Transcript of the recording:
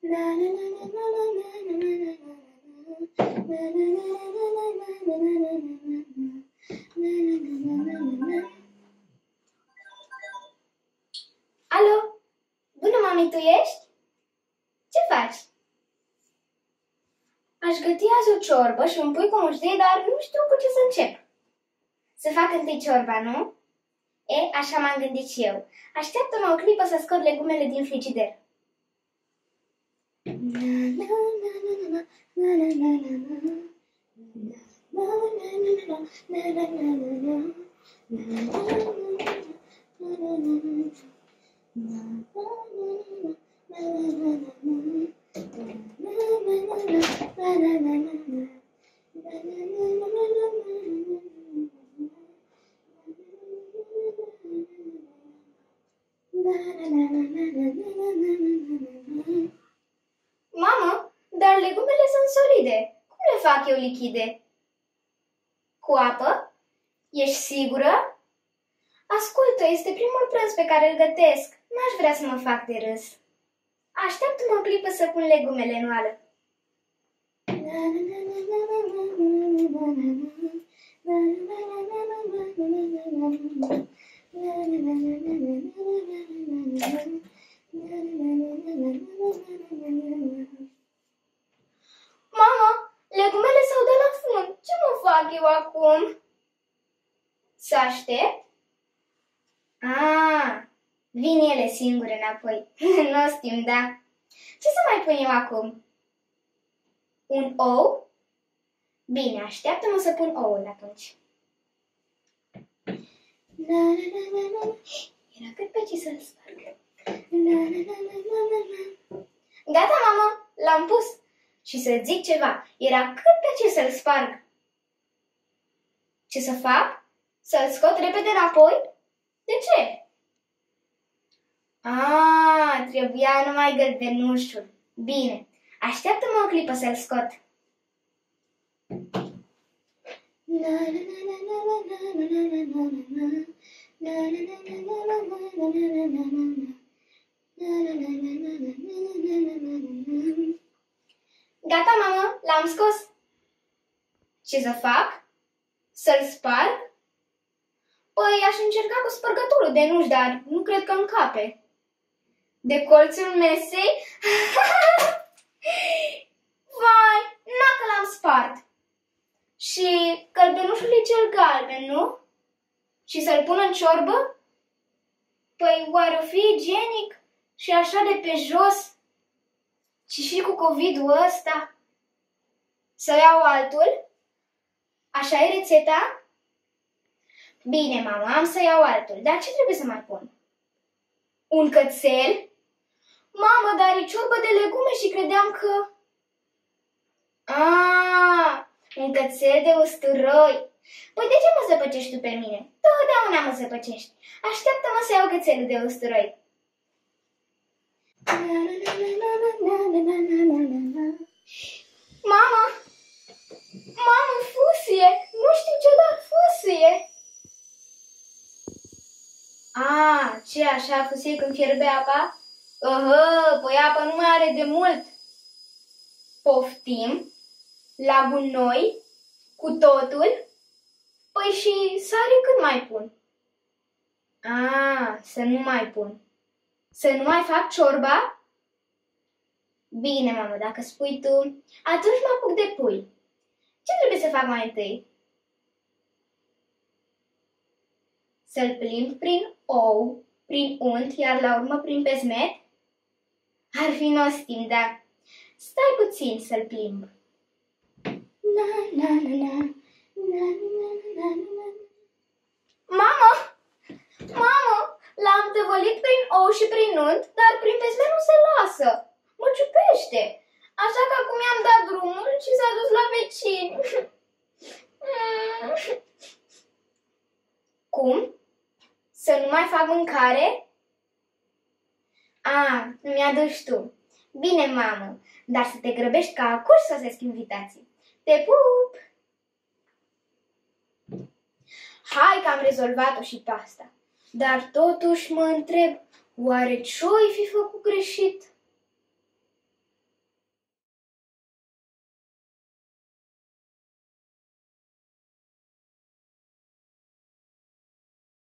Alo? Bună, mami, tu ești? Ce faci? Aș găti azi o ciorbă și un pui cu muștei, dar nu știu cu ce să încep. Să fac întâi ciorba, nu? E, așa m-am gândit și eu. Așteaptă-mă o clipă să scot legumele din frigider. Mamă, dar legumele sunt solide. Cum le fac eu lichide? Cu apă? Ești sigură? Ascultă, este primul prânz pe care îl gătesc. N-aș vrea să mă fac de râs. Așteaptă-mă o clipă să pun legumele în oală. Mama, legumele s-au dat la fund. Ce mă fac eu acum? Să aștept? Vin ele singure înapoi. Nu timp, da. Ce să mai pun eu acum? Un ou? Bine, așteaptă-mă să pun oul atunci. Era cât pe ce să-l sparg. Gata, mamă, l-am pus. Și să zic ceva, era cât pe ce să-l sparg. Ce să fac? Să-l scot repede înapoi? De ce? Trebuia numai gălbenușul. Bine, așteaptă-mă o clipă să-l scot. Gata, mamă, l-am scos. Ce să fac? Să-l sparg? Păi, aș încerca cu spărgătorul de nuci, dar nu cred că încape. De colțul mesei? Vai, n-a că l-am spart. Și gălbenușul e cel galben, nu? Și să-l pun în ciorbă? Păi, oare o fi igienic? Și așa de pe jos? Și cu COVID-ul ăsta? Să iau altul? Așa e rețeta? Bine, mama, am să iau altul. Dar ce trebuie să mai pun? Un cățel? Mamă, dar e ciorbă de legume și credeam că... Un cățel de usturoi. Păi de ce mă zăpăcești tu pe mine? Totdeauna mă zăpăcești. Așteaptă-mă să iau cățelul de usturoi. Mama! Mamă, fusie! Nu știu ce, dar fusie! Ce așa fusie când fierbe apa? Păi apa nu mai are de mult. Poftim? La gunoi? Cu totul? Păi și sare cât mai pun? Să nu mai pun. Să nu mai fac ciorba? Bine, mamă, dacă spui tu, atunci mă apuc de pui. Ce trebuie să fac mai întâi? Să-l plimb prin ou, prin unt, iar la urmă prin pesmet? Ar fi nostim, dar stai puțin să-l plimb. Mamă! Mamă! L-am tăvălit prin ou și prin unt, dar prin pesmet nu se lasă. Mă ciupește. Așa că acum i-am dat drumul și s-a dus la vecini. Cum? Să nu mai fac mâncare? Îmi aduci tu. Bine, mamă, dar să te grăbești ca acuși să sosesc invitații. Te pup! Hai că am rezolvat-o și pe asta. Dar totuși mă întreb, oare ce-o fi făcut greșit?